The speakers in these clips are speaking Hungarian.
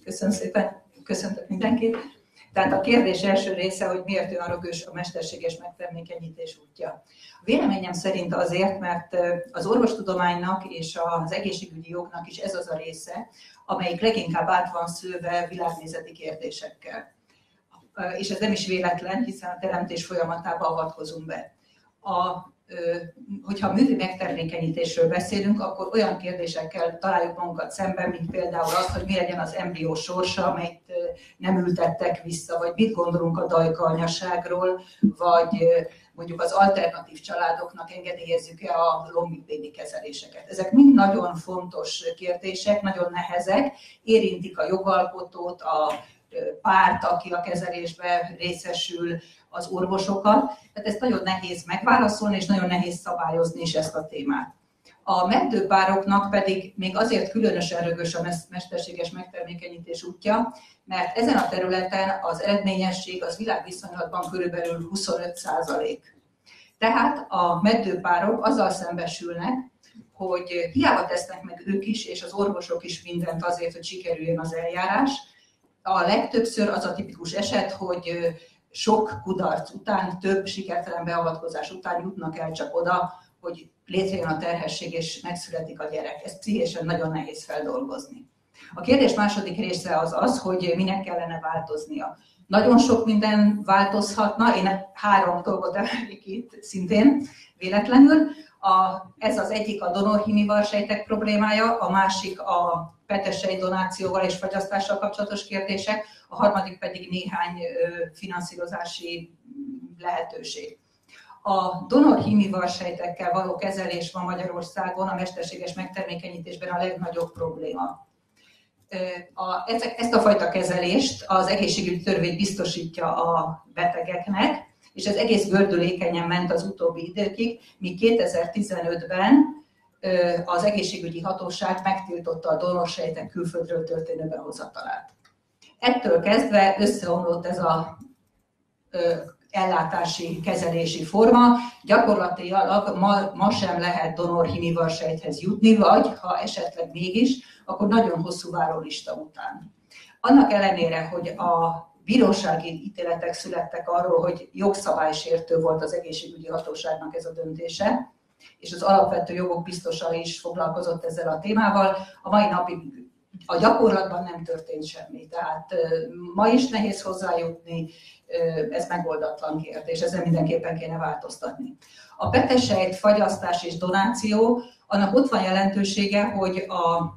Köszönöm szépen, köszöntök mindenkit. Tehát a kérdés első része, hogy miért olyan rögös a mesterséges megtermékenyítés útja. A véleményem szerint azért, mert az orvostudománynak és az egészségügyi jognak is ez az a része, amelyik leginkább át van szőve világnézeti kérdésekkel. És ez nem is véletlen, hiszen a teremtés folyamatába avatkozunk be. Hogyha művi megtermékenyítésről beszélünk, akkor olyan kérdésekkel találjuk magunkat szemben, mint például az, hogy mi legyen az embrió sorsa, amelyet nem ültettek vissza, vagy mit gondolunk a dajka-anyaságról, vagy mondjuk az alternatív családoknak engedélyezzük-e a lombikbébi kezeléseket. Ezek mind nagyon fontos kérdések, nagyon nehezek, érintik a jogalkotót, a párt, aki a kezelésben részesül, az orvosokat. Tehát ezt nagyon nehéz megválaszolni, és nagyon nehéz szabályozni is ezt a témát. A meddőpároknak pedig még azért különösen rögös a mesterséges megtermékenyítés útja, mert ezen a területen az eredményesség az világviszonylatban körülbelül 25%. Tehát a meddőpárok azzal szembesülnek, hogy hiába tesznek meg ők is, és az orvosok is mindent azért, hogy sikerüljön az eljárás. A legtöbbször az a tipikus eset, hogy sok kudarc után, több sikertelen beavatkozás után jutnak el csak oda, hogy létrejön a terhesség és megszületik a gyerek. Ez pszichésen nagyon nehéz feldolgozni. A kérdés második része az, hogy minek kellene változnia. Nagyon sok minden változhatna, én 3 dolgot emelnék itt szintén véletlenül. Ez az egyik a donorhímivarsejtek problémája, a másik a petesejt donációval és fagyasztással kapcsolatos kérdések, a harmadik pedig néhány finanszírozási lehetőség. A donorhímivarsejtekkel való kezelés van Magyarországon a mesterséges megtermékenyítésben a legnagyobb probléma. Ezt a fajta kezelést az egészségügyi törvény biztosítja a betegeknek, és ez egész gördülékenyen ment az utóbbi időkig, míg 2015-ben az egészségügyi hatóság megtiltotta a donorsejtek külföldről történő behozatalát. Ettől kezdve összeomlott ez az ellátási, kezelési forma, gyakorlatilag ma sem lehet donorhímivarsejthez jutni, vagy ha esetleg mégis, akkor nagyon hosszú várólista után. Annak ellenére, hogy a bírósági ítéletek születtek arról, hogy jogszabálysértő volt az egészségügyi hatóságnak ez a döntése, és az alapvető jogok biztosa is foglalkozott ezzel a témával, a mai napig a gyakorlatban nem történt semmi. Tehát ma is nehéz hozzájutni, ez megoldatlan kérdés, ezen mindenképpen kéne változtatni. A petesejt, fagyasztás és donáció, annak ott van jelentősége, hogy a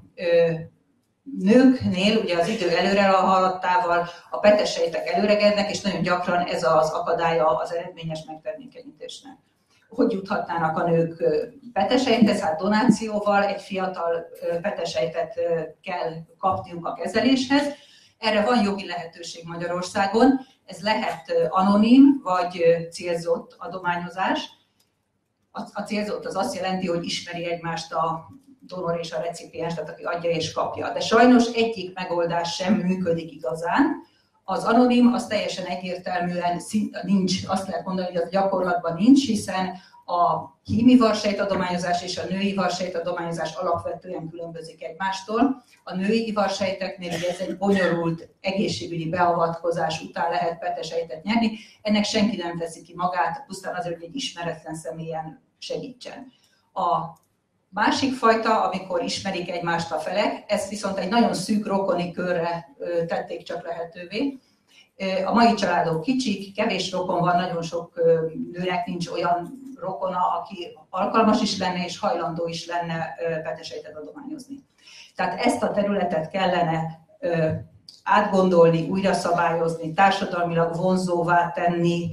nőknél ugye az idő előre haladtával a petesejtek előregednek, és nagyon gyakran ez az akadálya az eredményes megtermékenyítésnek. Hogy juthatnának a nők petesejthez? Hát donációval egy fiatal petesejtet kell kapniuk a kezeléshez. Erre van jogi lehetőség Magyarországon. Ez lehet anonim vagy célzott adományozás. A célzott az azt jelenti, hogy ismeri egymást a donor és a recipiens, tehát aki adja és kapja. De sajnos egyik megoldás sem működik igazán. Az anonim az teljesen egyértelműen nincs, azt lehet mondani, hogy az gyakorlatban nincs, hiszen a hímivarsejt adományozás és a női varsejt adományozás alapvetően különbözik egymástól. A női ivarsejteknél ugye ez egy bonyolult egészségügyi beavatkozás után lehet petesejtet nyerni, ennek senki nem teszi ki magát, pusztán azért, hogy egy ismeretlen személyen segítsen. A másik fajta, amikor ismerik egymást a felek, ezt viszont egy nagyon szűk rokoni körre tették csak lehetővé. A mai családok kicsik, kevés rokon van, nagyon sok nőnek nincs olyan rokona, aki alkalmas is lenne és hajlandó is lenne petesejtet adományozni. Tehát ezt a területet kellene átgondolni, újra szabályozni, társadalmilag vonzóvá tenni,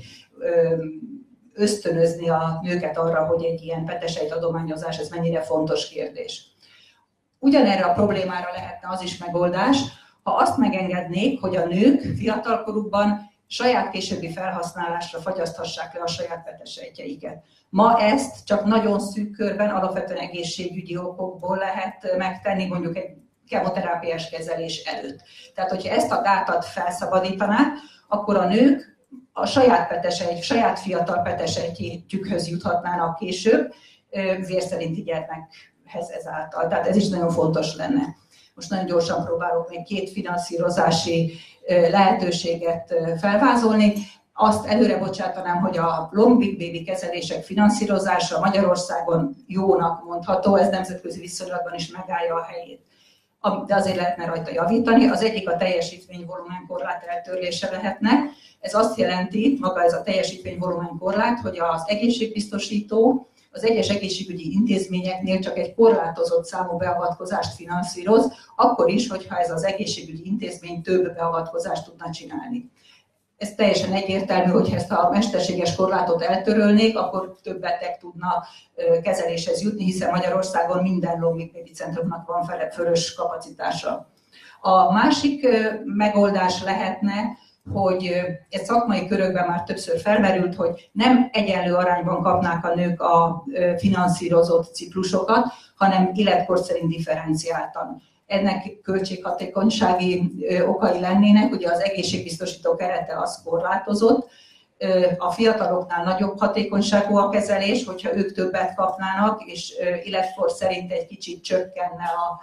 ösztönözni a nőket arra, hogy egy ilyen petesejt adományozás, ez mennyire fontos kérdés. Ugyanerre a problémára lehetne az is megoldás, ha azt megengednék, hogy a nők fiatalkorukban saját későbbi felhasználásra fagyaszthassák le a saját petesejtjeiket. Ma ezt csak nagyon szűk körben, alapvetően egészségügyi okokból lehet megtenni, mondjuk egy kemoterápiás kezelés előtt. Tehát, hogyha ezt a gátat felszabadítanák, akkor a nők a saját fiatal petesejtjükhöz juthatnának később, vérszerinti gyermekhez ezáltal. Tehát ez is nagyon fontos lenne. Most nagyon gyorsan próbálok még 2 finanszírozási lehetőséget felvázolni. Azt előre bocsátanám, hogy a long big baby kezelések finanszírozása Magyarországon jónak mondható, ez nemzetközi viszonylatban is megállja a helyét. De azért lehetne rajta javítani. Az egyik a teljesítményvolumenkorlát eltörlése lehetne. Ez azt jelenti, maga ez a teljesítményvolumenkorlát, hogy az egészségbiztosító az egyes egészségügyi intézményeknél csak egy korlátozott számú beavatkozást finanszíroz, akkor is, hogyha ez az egészségügyi intézmény több beavatkozást tudna csinálni. Ez teljesen egyértelmű, hogy ezt a mesterséges korlátot eltörölnék, akkor több beteg tudna kezeléshez jutni, hiszen Magyarországon minden long big baby centrumnak van fölös kapacitása. A másik megoldás lehetne, hogy egy szakmai körökben már többször felmerült, hogy nem egyenlő arányban kapnák a nők a finanszírozott ciklusokat, hanem életkor szerint differenciáltan. Ennek költséghatékonysági okai lennének, ugye az egészségbiztosító kerete az korlátozott, a fiataloknál nagyobb hatékonyságú a kezelés, hogyha ők többet kapnának, és életkor szerint egy kicsit csökkenne a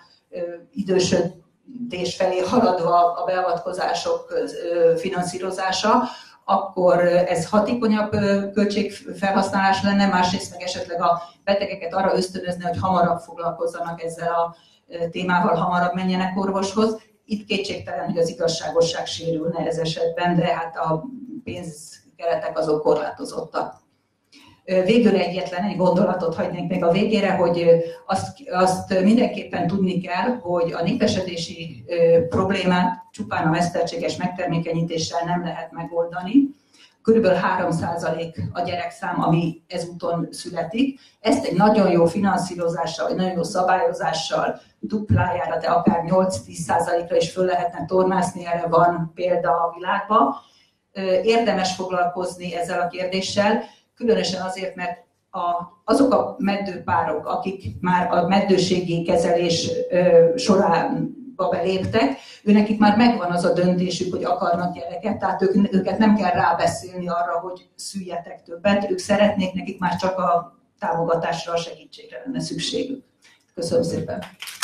idősödés felé haladva a beavatkozások finanszírozása, akkor ez hatékonyabb költségfelhasználás lenne, másrészt meg esetleg a betegeket arra ösztönözni, hogy hamarabb foglalkozzanak ezzel a témával, hamarabb menjenek orvoshoz. Itt kétségtelen, hogy az igazságosság sérülne ez esetben, de hát a pénzkeretek azok korlátozottak. Végül egyetlen egy gondolatot hagynék még a végére, hogy azt mindenképpen tudni kell, hogy a népesedési problémát csupán a mesterséges megtermékenyítéssel nem lehet megoldani. Körülbelül 3% a gyerekszám, ami ezúton születik. Ezt egy nagyon jó finanszírozással, vagy nagyon jó szabályozással duplájára, de akár 8-10%-ra is föl lehetne tornászni, erre van példa a világban. Érdemes foglalkozni ezzel a kérdéssel, különösen azért, mert azok a meddőpárok, akik már a meddőségi kezelés során beléptek, őnekik már megvan az a döntésük, hogy akarnak gyereket, tehát őket nem kell rábeszélni arra, hogy szüljetek többet, ők szeretnék, nekik már csak a támogatásra, a segítségre lenne szükségük. Köszönöm szépen!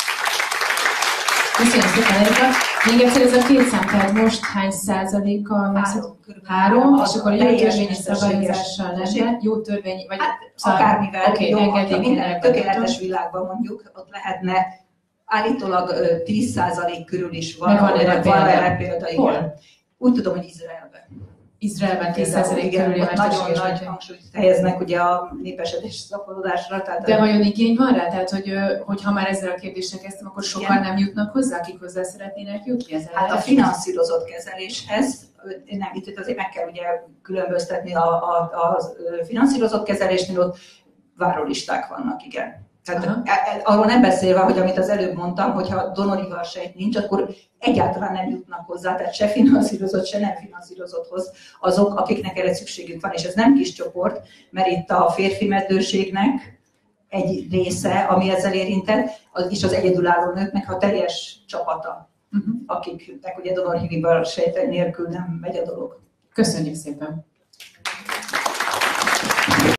Köszönöm szépen, Erika. Még egyszer ez a 2 szám, tehát most hány százaléka? 3, és akkor jó törvényi szabályozással lenne, jó törvényi, vagy hát, akármivel, okay, jó, minden tökéletes világban mondjuk, ott lehetne állítólag 10% körül is van erre példa, igen. Úgy tudom, hogy Izraelben 10% körül nagyon nagy hangsúlyt helyeznek ugye a népesedés szaporodásra. De vajon igény van rá? Tehát, hogy ha már ezzel a kérdéssel kezdtem, akkor sokan nem jutnak hozzá, akik hozzá szeretnének jutni? Hát a finanszírozott kezeléshez, nem, itt azért meg kell ugye különböztetni a finanszírozott kezelésnél, ott várólisták vannak, igen. Tehát arról nem beszélve, hogy amit az előbb mondtam, hogyha donorival sejt nincs, akkor egyáltalán nem jutnak hozzá, tehát se finanszírozott, se nem finanszírozotthoz azok, akiknek erre szükségük van, és ez nem kis csoport, mert itt a férfi meddőségnek egy része, ami ezzel érintett, és az egyedülálló nőknek a teljes csapata, akiknek ugye donorhíviből sejt nélkül nem megy a dolog. Köszönjük szépen!